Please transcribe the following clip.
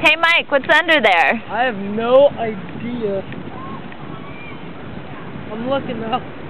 Hey Mike, what's under there? I have no idea. I'm looking up.